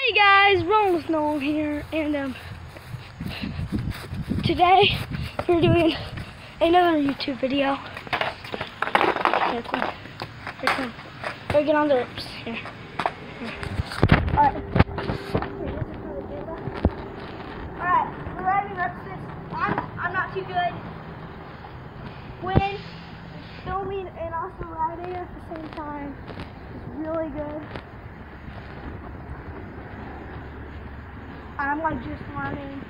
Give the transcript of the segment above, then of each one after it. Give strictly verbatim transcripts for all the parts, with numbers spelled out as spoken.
Hey guys, Rolling with Nolan here, and um, today we're doing another YouTube video. Here, come on. Here, come on. Here, get on the ropes. Here. Here. Alright. Alright, we're riding ropes. I'm, I'm not too good. When filming and also riding at the same time is really good. I'm like just learning.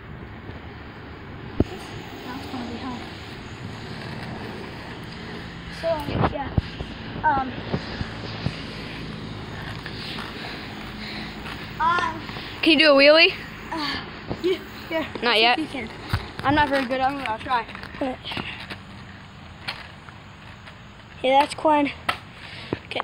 That's gonna be hard. So yeah. Um. Um. Can you do a wheelie? Uh, yeah. yeah Not yet. You can. I'm not very good. I'm gonna try. But, yeah, that's Quinn. Okay.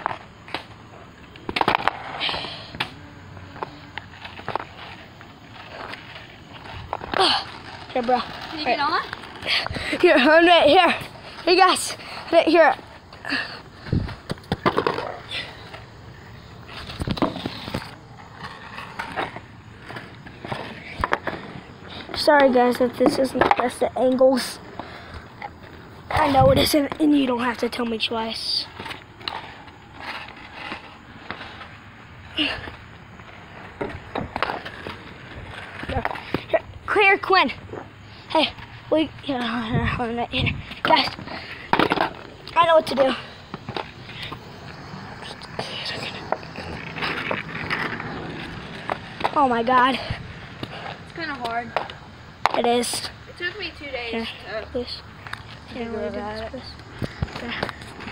Here, bro. Can you right. get on? Here, I'm right here. Hey, guys. Right here. Sorry, guys, that this isn't the best of angles. I know it isn't, and you don't have to tell me twice. Here, here, here, Quinn. Hey, wait, here, here, hold on, here. Guys, I know what to do. Oh my God. It's kind of hard. It is. It took me two days Here, to please. Here, figure we'll it do out. this, please. Here.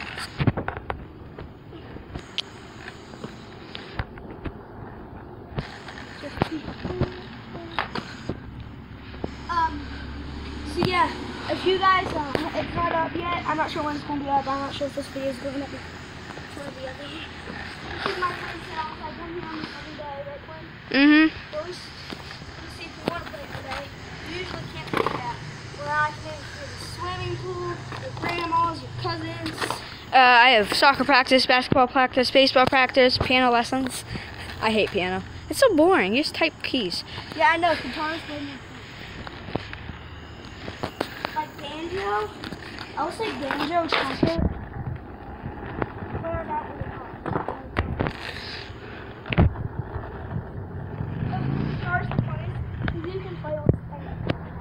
Um, so yeah, if you guys, uh, it's not up yet. I'm not sure when it's going to be up. I'm not sure if this video is going to be for the other one. This is my friend set off. I come here almost every day, right, Quinn? Mm-hmm. But we, we see if we want to play today. We usually can't do that. Where I can do the swimming pool, your grandmas, your cousins. Uh, I have soccer practice, basketball practice, baseball practice, piano lessons. I hate piano. It's so boring. You just type keys. Yeah, I know. Guitars play me. Like banjo. I would say banjo, trumpet. Where that would be called. Guitars are funny because you can play all the things.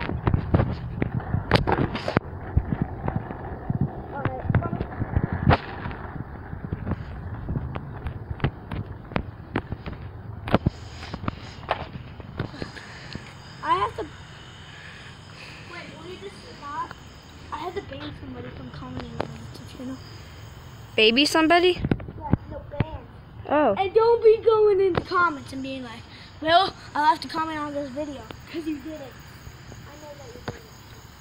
Alright, come on. I have to. Wait, will you just stop? I had to ban somebody from commenting on the YouTube channel. Baby somebody? Yeah, no ban. Oh. And don't be going in the comments and being like, well, I'll have to comment on this video. Because you did it. I know that you did it.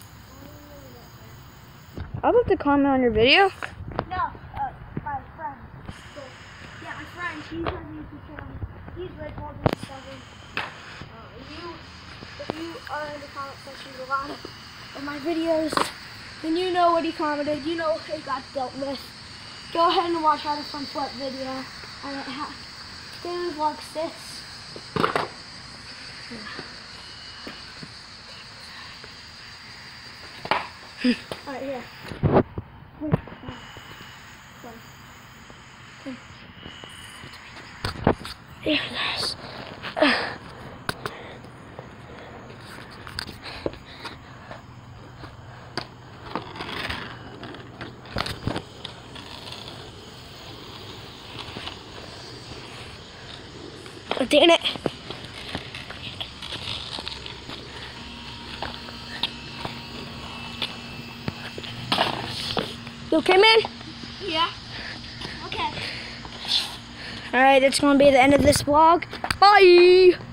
I I'll have to comment on your video. know that. No, uh, my friend. So, yeah, my friend, he has a YouTube channel. He's Red Bull seven. Uh, you, if you are in the comment section of a lot of, of my videos, then you know what he commented. You know it got dealt with. Go ahead and watch how to front flip video. And it ha daily vlog six. Alright, here. Wait, no. One. Two. Here, guys. Oh, damn it. You okay, man? Yeah. Okay. Alright, that's going to be the end of this vlog. Bye!